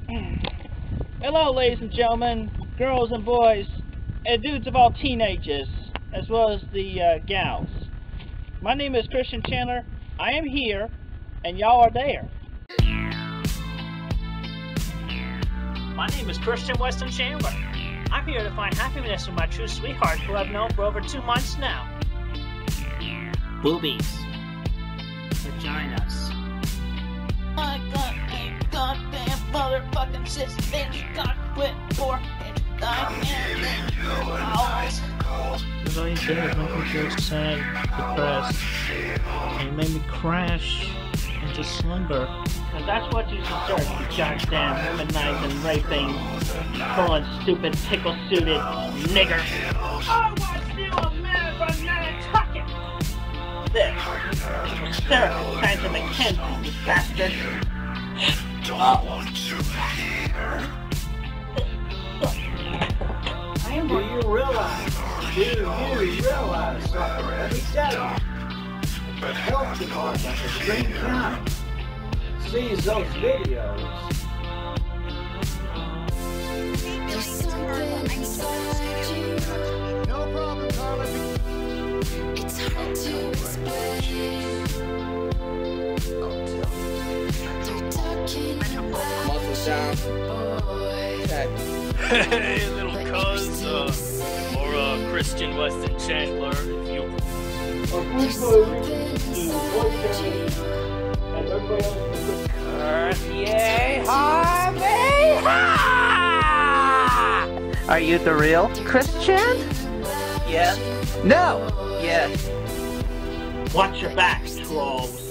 Hello, ladies and gentlemen, girls and boys, and dudes of all teenagers, as well as the gals. My name is Christian Chandler. I am here, and y'all are there. My name is Christian Weston Chandler. I'm here to find happiness with my true sweetheart, who I've known for over 2 months now. Boobies. Vaginas. I got a goddamn motherfucking cis bitch got quit for it. Because all you did was make me feel sad, depressed, and you made me crash into slumber. And that's what you deserve, you goddamn womanizing, raping, pulling stupid, pickle-suited nigger. I was still a man for Nantucket! There. Sarah Santa McKenzie, you bastard! Don't want to hear. Do you realize, sucker, every day, the health department of Green County sees those videos. There's something inside you. No problem, Carla. It's hard to explain. They're talking about boy. Hey, little cuz, or Christian Weston Chandler, if you... There's something inside you. Are you the real Christian? Yes? No! Yes. Watch your backs, trolls.